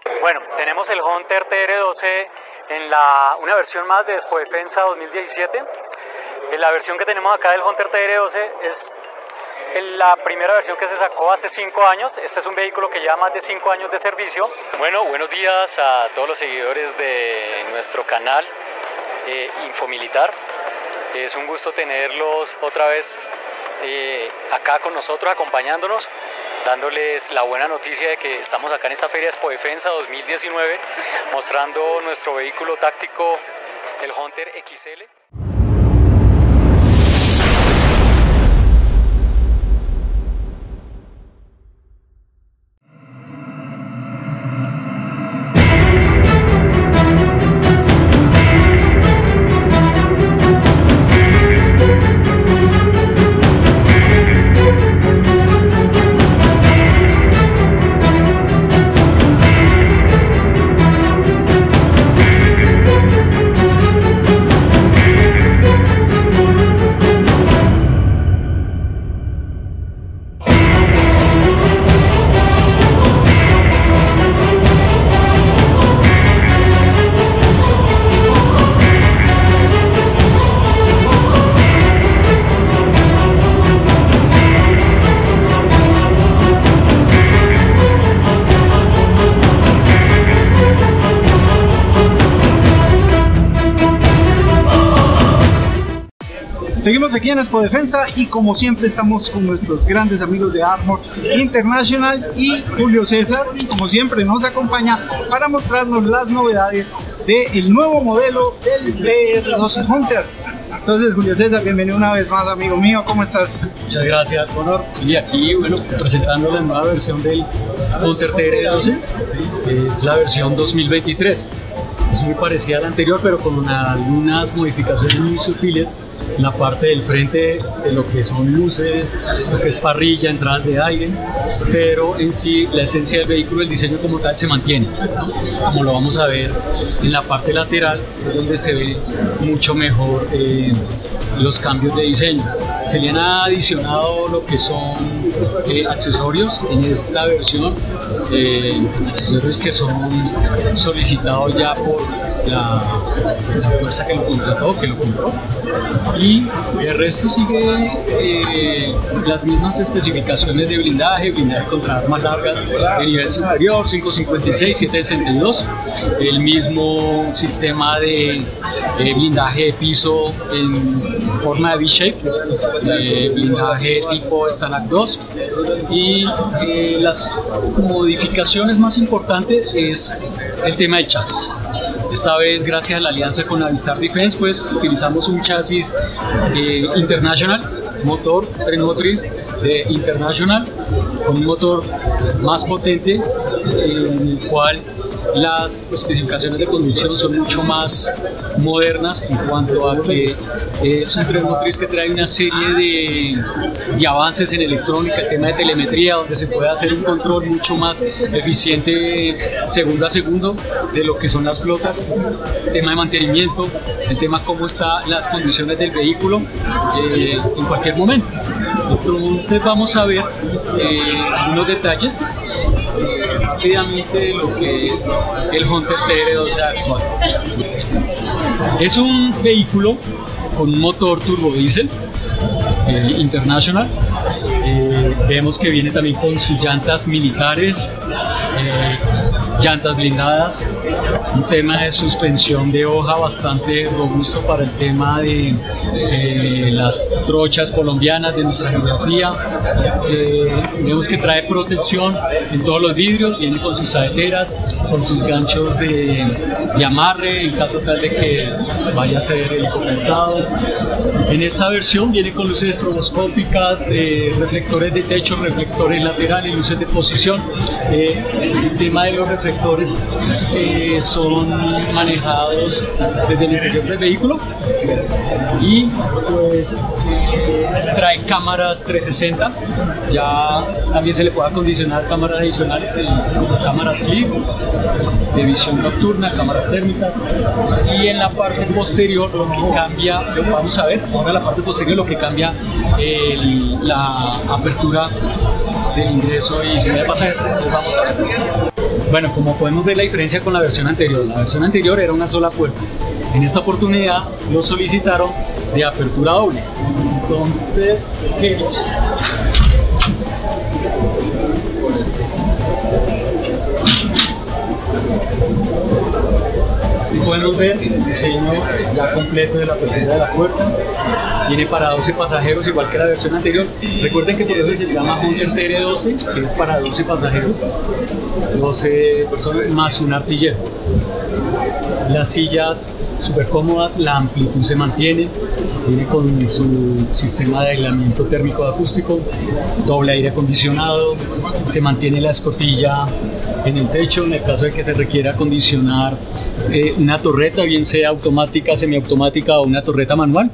Bueno, tenemos el Hunter TR12 en una versión más de Expo Defensa 2017. La versión que tenemos acá del Hunter TR12 es la primera versión que se sacó hace 5 años. Este es un vehículo que lleva más de 5 años de servicio. Bueno, buenos días a todos los seguidores de nuestro canal Infomilitar. Es un gusto tenerlos otra vez acá con nosotros, acompañándonos, dándoles la buena noticia de que estamos acá en esta Feria Expo Defensa 2019, mostrando nuestro vehículo táctico, el Hunter XL. Seguimos aquí en Expo Defensa y como siempre estamos con nuestros grandes amigos de Armor International, y Julio César, como siempre, nos acompaña para mostrarnos las novedades del nuevo modelo del TR12 Hunter. Entonces, Julio César, bienvenido una vez más, amigo mío, ¿cómo estás? Muchas gracias, Conor. Sí, aquí, bueno, presentando la nueva versión del Hunter TR12, es la versión 2023. Es muy parecida a la anterior, pero con algunas modificaciones muy sutiles en la parte del frente de lo que son luces, lo que es parrilla, entradas de aire, pero en sí la esencia del vehículo, el diseño como tal se mantiene, ¿no? Como lo vamos a ver en la parte lateral, es donde se ve mucho mejor los cambios de diseño. Se le han adicionado lo que son accesorios en esta versión, accesorios que son solicitados ya por la fuerza que lo contrató, que lo compró, y el resto sigue las mismas especificaciones de blindaje contra armas largas de nivel superior, 556, 762, el mismo sistema de blindaje de piso en forma de V-shape, blindaje tipo Stalag 2, y las modificaciones más importantes es el tema del chasis. Esta vez, gracias a la alianza con Avistar Defense, pues utilizamos un chasis International, motor tren motriz de International, con un motor más potente, en el cual las especificaciones de conducción son mucho más modernas en cuanto a que es un tren motriz que trae una serie de avances en electrónica, el tema de telemetría, donde se puede hacer un control mucho más eficiente segundo a segundo de lo que son las flotas, el tema de mantenimiento, el tema cómo están las condiciones del vehículo en cualquier momento. Entonces vamos a ver algunos detalles rápidamente de lo que es el Hunter TR12 actual. Es un vehículo con un motor turbodiesel International. Vemos que viene también con sus llantas militares, llantas blindadas, un tema de suspensión de hoja bastante robusto para el tema de las trochas colombianas de nuestra geografía. Vemos que trae protección en todos los vidrios, viene con sus saeteras, con sus ganchos de amarre en caso tal de que vaya a ser helicopterado. En esta versión viene con luces estroboscópicas, reflectores de techo, reflectores laterales, luces de posición. El tema de los reflectores son manejados desde el interior del vehículo, y pues trae cámaras 360, ya también se le puede acondicionar cámaras adicionales, cámaras flip de visión nocturna, cámaras térmicas, y en la parte posterior lo que cambia, lo vamos a ver ahora, la parte posterior lo que cambia la apertura del ingreso y salida de pasajeros. Vamos a ver. Bueno, como podemos ver la diferencia con la versión anterior era una sola puerta. En esta oportunidad lo solicitaron de apertura doble. Entonces, si podemos ver el diseño ya completo de la apertura de la puerta. Viene para 12 pasajeros, igual que la versión anterior. Recuerden que por eso se llama Hunter TR12, que es para 12 pasajeros, 12 personas más un artillero. Las sillas súper cómodas, la amplitud se mantiene, viene con su sistema de aislamiento térmico acústico, doble aire acondicionado, se mantiene la escotilla en el techo en el caso de que se requiera acondicionar una torreta, bien sea automática, semiautomática o una torreta manual.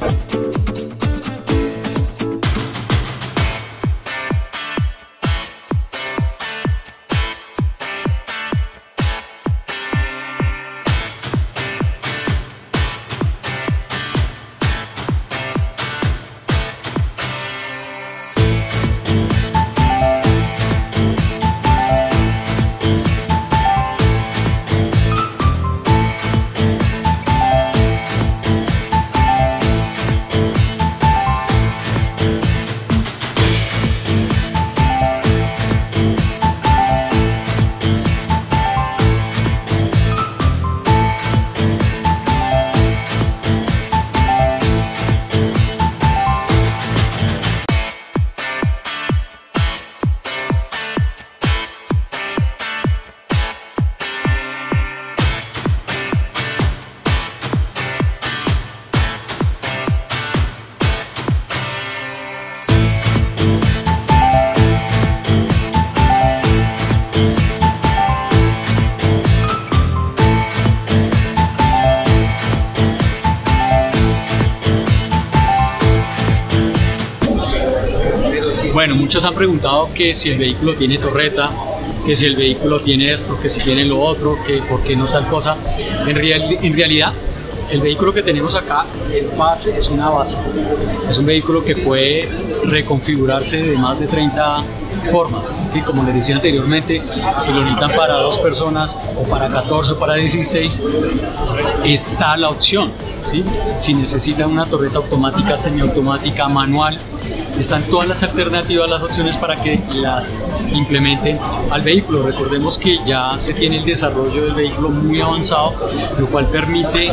Bueno, muchos han preguntado que si el vehículo tiene torreta, que si el vehículo tiene esto, que si tiene lo otro, que por qué no tal cosa. En realidad, el vehículo que tenemos acá es una base. Es un vehículo que puede reconfigurarse de más de 30 formas, ¿sí? Como les decía anteriormente, si lo necesitan para 2 personas o para 14 o para 16, está la opción, ¿sí? Si necesitan una torreta automática, semiautomática, manual, están todas las alternativas, las opciones para que las implementen al vehículo. Recordemos que ya se tiene el desarrollo del vehículo muy avanzado, lo cual permite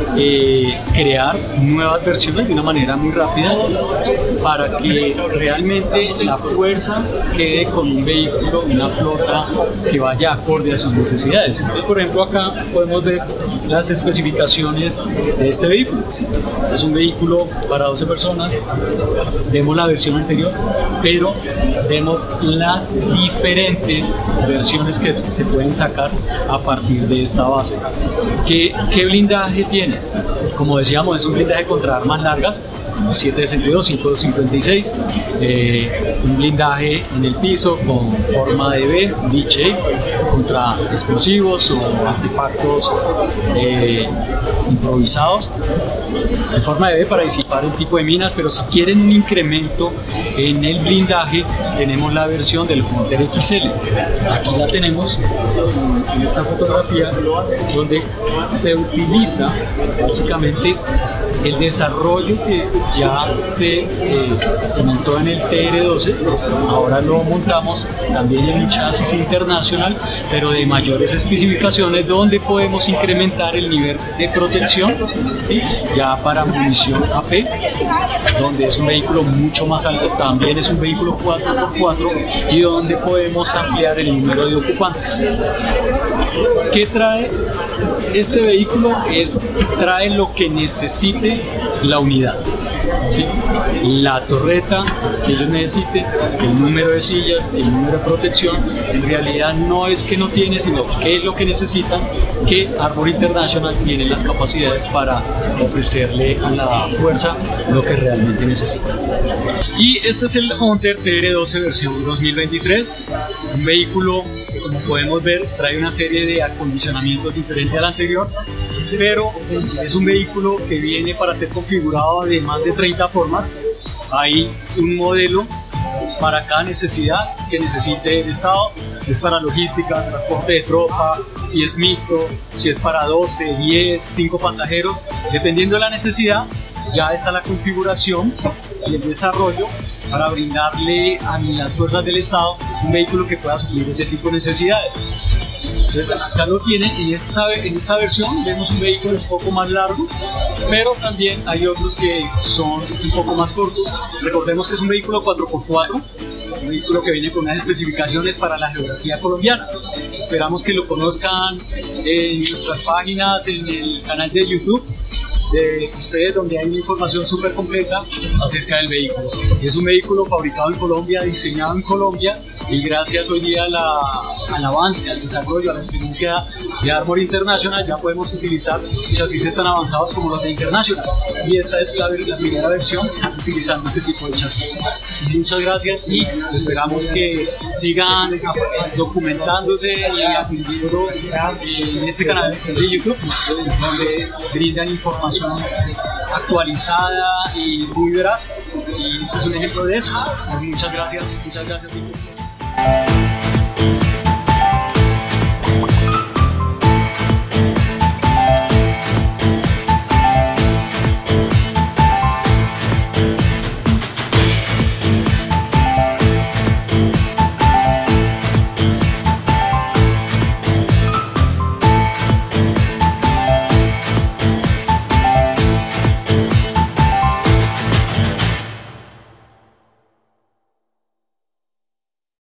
crear nuevas versiones de una manera muy rápida para que realmente la fuerza quede con un vehículo, una flota que vaya acorde a sus necesidades. Entonces, por ejemplo, acá podemos ver las especificaciones de este vehículo. Es un vehículo para 12 personas. Vemos la versión anterior, pero vemos las diferentes versiones que se pueden sacar a partir de esta base. ¿Qué blindaje tiene? Como decíamos, es un blindaje contra armas largas, 7.62, 5.56, un blindaje en el piso con forma de V-shape contra explosivos o artefactos improvisados, en forma de V para disipar el tipo de minas. Pero si quieren un incremento en el blindaje, tenemos la versión del Hunter XL. Aquí la tenemos en esta fotografía, donde se utiliza básicamente el desarrollo que ya se montó en el TR12. Ahora lo montamos también en un chasis internacional, pero de mayores especificaciones, donde podemos incrementar el nivel de protección, ¿sí? Ya para munición AP, donde es un vehículo mucho más alto, también es un vehículo 4x4 y donde podemos ampliar el número de ocupantes. ¿Qué trae este vehículo? Trae lo que necesite la unidad, ¿sí? La torreta que ellos necesiten, el número de sillas, el número de protección. En realidad no es que no tiene, sino que es lo que necesitan, que Armor International tiene las capacidades para ofrecerle a la fuerza lo que realmente necesita. Y este es el Hunter TR12 versión 2023, un vehículo que, como podemos ver, trae una serie de acondicionamientos diferentes al anterior, pero es un vehículo que viene para ser configurado de más de 30 formas. Hay un modelo para cada necesidad que necesite el Estado. si es para logística, transporte de tropa, si es mixto, si es para 12, 10, 5 pasajeros, dependiendo de la necesidad. Ya está la configuración y el desarrollo para brindarle a las fuerzas del Estado un vehículo que pueda suplir ese tipo de necesidades. Entonces acá lo tienen, en esta versión vemos un vehículo un poco más largo, pero también hay otros que son un poco más cortos. Recordemos que es un vehículo 4x4, un vehículo que viene con unas especificaciones para la geografía colombiana. Esperamos que lo conozcan en nuestras páginas, en el canal de YouTube de ustedes, donde hay una información súper completa acerca del vehículo. Es un vehículo fabricado en Colombia, diseñado en Colombia, y gracias hoy día al avance, al desarrollo, a la experiencia de Armor International, ya podemos utilizar chasis tan avanzados como los de International, y esta es la primera versión utilizando este tipo de chasis. Muchas gracias y esperamos que sigan documentándose y aprendiendo en este canal de YouTube, donde brindan información actualizada y muy veraz, y este es un ejemplo de eso. Muchas gracias, Víctor.